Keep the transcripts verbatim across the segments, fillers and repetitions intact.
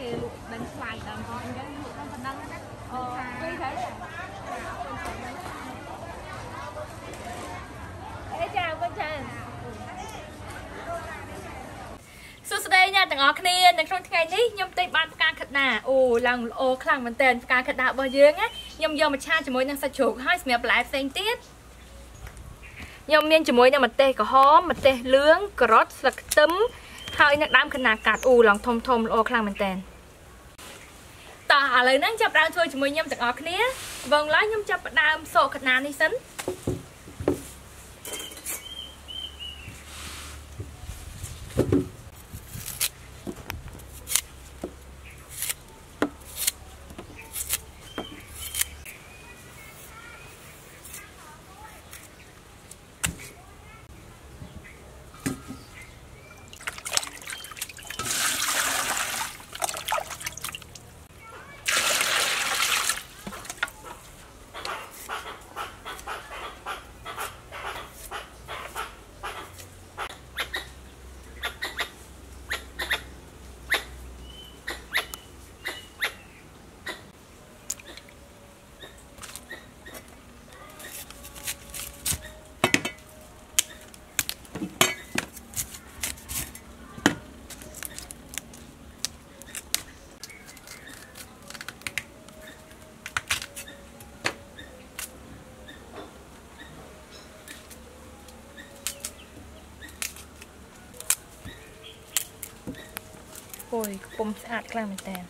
គេលក់ដេញស្លាយតាមផងអញ្ចឹងលក់តាមប៉ុណ្ណឹងណាអូពីរទៅអេចាវិញចាសួស្តីអ្នកទាំងអស់គ្នានៅក្នុងថ្ងៃនេះខ្ញុំទិញបានផ្កាខិតណាអូឡើងល្អខ្លាំងមែនតើផ្កាខិតណារបស់យើងណាខ្ញុំយកមកឆាជាមួយនឹងសាច់ជ្រូកហើយសម្រាប់បន្លែផ្សេងទៀតខ្ញុំមានជាមួយនឹងម្ទេសក្រហមម្ទេសលឿងការ៉ុតស្លឹកខ្ទឹមហើយនឹងដើមខណាកាត់អូឡើងធំធំល្អខ្លាំងមែនតើតោះឥឡូវហ្នឹងចាប់ផ្ដើមធ្វើជាមួយខ្ញុំទាំងអស់គ្នាវងឡើយខ្ញុំចាប់ផ្ដើមសកខណានេះសិនអូយកំពុំស្អាតខ្លាំងមែនតើ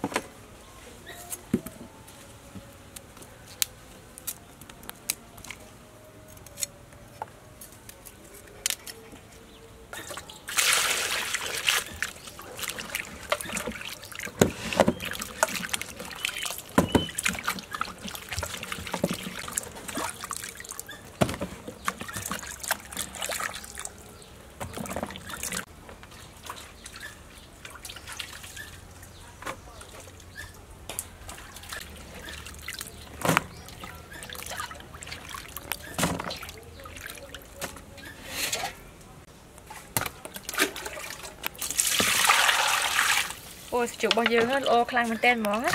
Ôi, chụp bao nhiêu hết, ô khăn mình tên món á.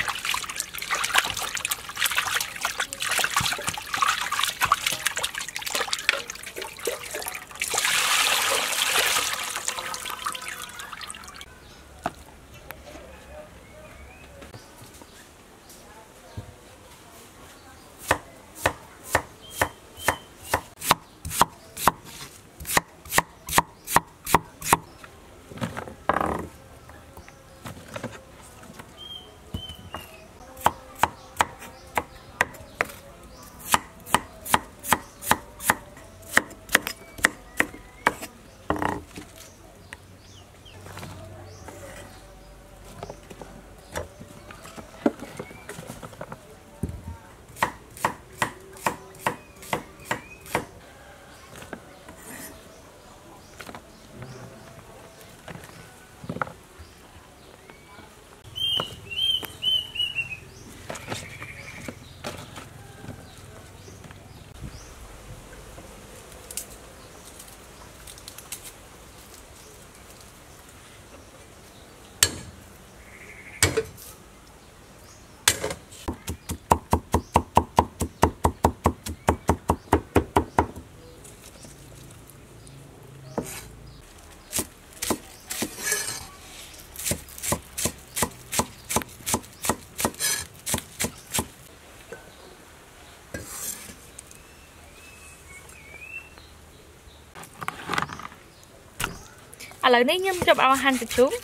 ឥឡូវនេះខ្ញុំចាប់ឲ្យហាន់សាច់ជ្រូក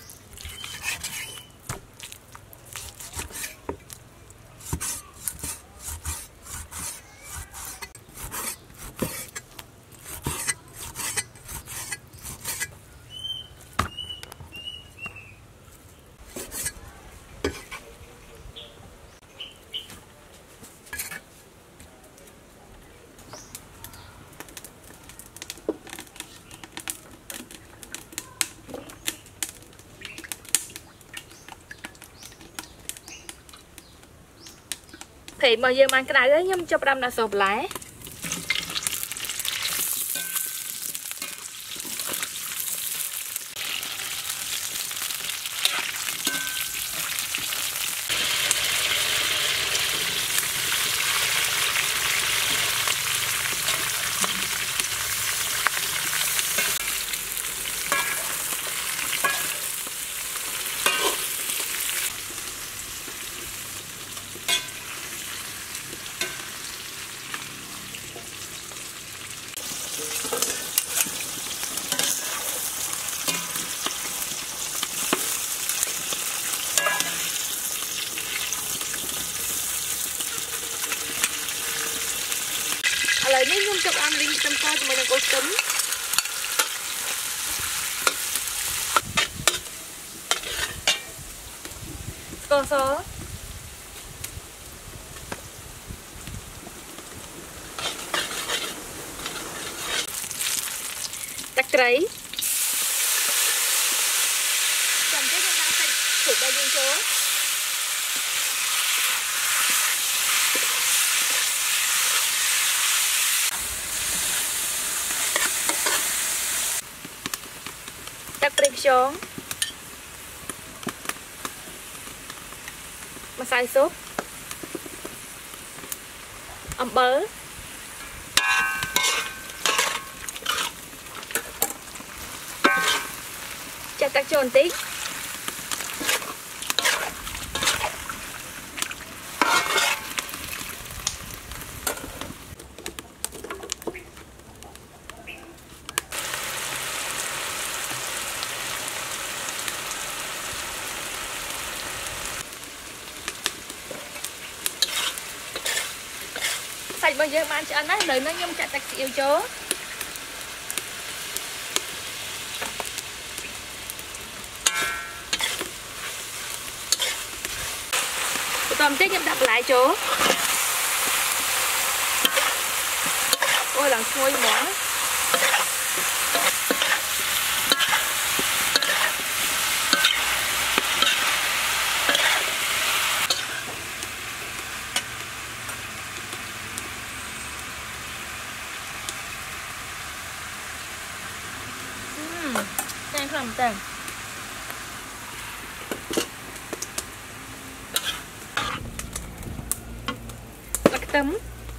Thì mà giờ mang cái này đấy nhâm cho đâm là sộp lá. ăn linh tâm coi cho mình là cô cấm cô số tắc rấy chồng cái chúng ta phải thử bao nhiêu số tắc rấy xuống mà xay sốt âm bớ chặt tắc trộn tí sạch bây giờ bạn cho ăn đấy lời nó nhung chặt tắc xịu chó tôm tết em đập lại chỗ ôi là xôi món đang làm tàn tấm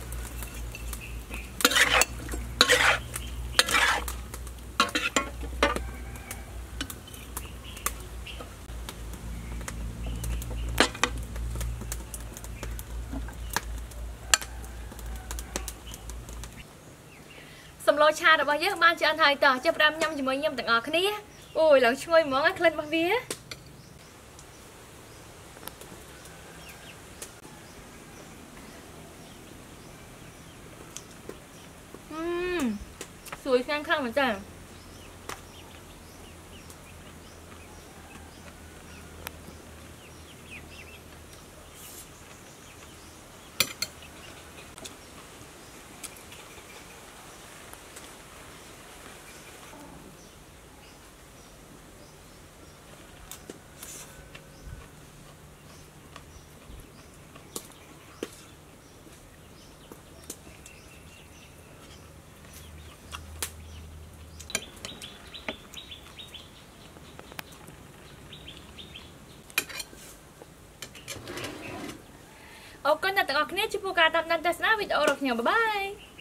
sầm lô cha được bao nhiêu ban cho anh thầy tỏ cho ram nhâm cho mới nhâm tặng ở cái ní ôi lần chui món ăn lên bao vía sủi khang khang mà chẳng ok, អ្នកទាំងអស់គ្នាជួបការតាមដានទស្សនាវីដេអូរបស់ខ្ញុំបាយបាយ